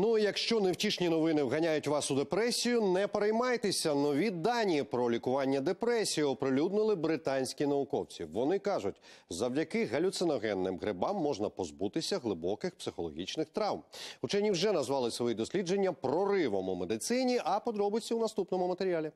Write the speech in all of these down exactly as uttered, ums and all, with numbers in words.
Ну, якщо невтішні новини вганяють вас у депресію, не переймайтеся. Нові дані про лікування депресії оприлюднили британські науковці. Вони кажуть, завдяки галюциногенним грибам можна позбутися глибоких психологічних травм. Учені вже назвали свої дослідження проривом у медицині, а подробиці у наступному матеріалі.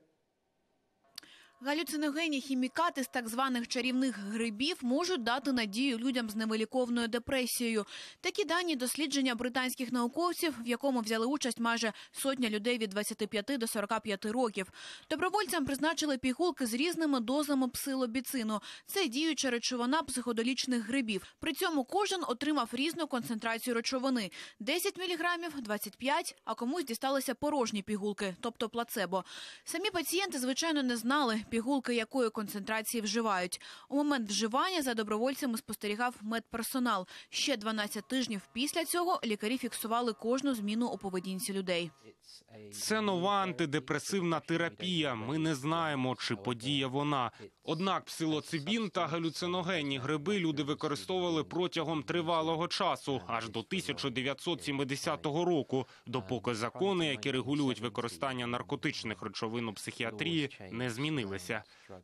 Галюциногенні хімікати з так званих чарівних грибів можуть дати надію людям з невиліковною депресією. Такі дані дослідження британських науковців, в якому взяли участь майже сотня людей від двадцяти п'яти до сорока п'яти років. Добровольцям призначили пігулки з різними дозами псилобіцину. Це діюча речовина психоделічних грибів. При цьому кожен отримав різну концентрацію речовини – десять міліграмів, двадцять п'ять, а комусь дісталися порожні пігулки, тобто плацебо. Самі пацієнти, звичайно, не знали, пігулки якої концентрації вживають. У момент вживання за добровольцями спостерігав медперсонал. Ще дванадцять тижнів після цього лікарі фіксували кожну зміну у поведінці людей. Це нова антидепресивна терапія. Ми не знаємо, чи подіє вона. Однак псилоцибін та галюциногенні гриби люди використовували протягом тривалого часу, аж до тисяча дев'ятсот сімдесятого року, допоки закони, які регулюють використання наркотичних речовин у психіатрії, не змінилися.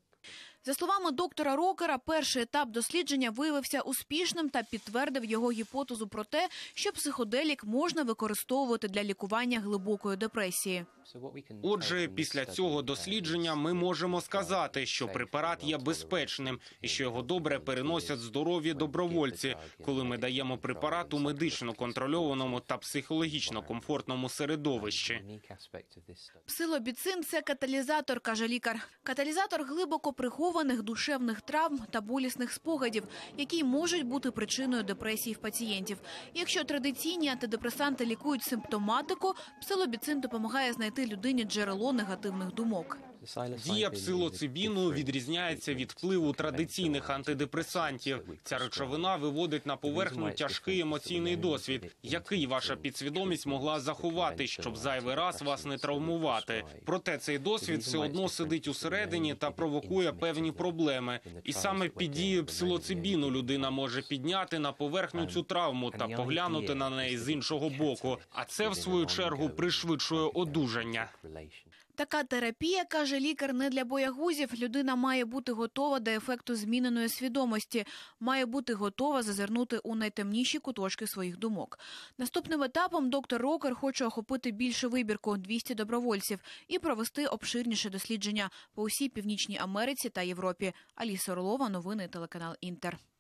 За словами доктора Рокера, перший етап дослідження виявився успішним та підтвердив його гіпотезу про те, що психоделік можна використовувати для лікування глибокої депресії. Отже, після цього дослідження ми можемо сказати, що препарат є безпечним і що його добре переносять здорові добровольці, коли ми даємо препарат у медично контрольованому та психологічно комфортному середовищі. Псилобіцин – це каталізатор, каже лікар. Каталізатор глибоко прихованих душевних травм та болісних спогадів, які можуть бути причиною депресії в пацієнтів. Якщо традиційні антидепресанти лікують симптоматику, псилобіцин допомагає знайти людині джерело негативних думок. Дія псилоцибіну відрізняється від впливу традиційних антидепресантів. Ця речовина виводить на поверхню тяжкий емоційний досвід, який ваша підсвідомість могла заховати, щоб зайвий раз вас не травмувати. Проте цей досвід все одно сидить усередині та провокує певні проблеми. І саме під дією псилоцибіну людина може підняти на поверхню цю травму та поглянути на неї з іншого боку. А це, в свою чергу, пришвидшує одужання. Така терапія, каже лікар, не для боягузів. Людина має бути готова до ефекту зміненої свідомості, має бути готова зазирнути у найтемніші куточки своїх думок. Наступним етапом доктор Рокер хоче охопити більшу вибірку – двісті добровольців і провести обширніше дослідження по усій Північній Америці та Європі. Аліса Орлова, новини, телеканал Інтер.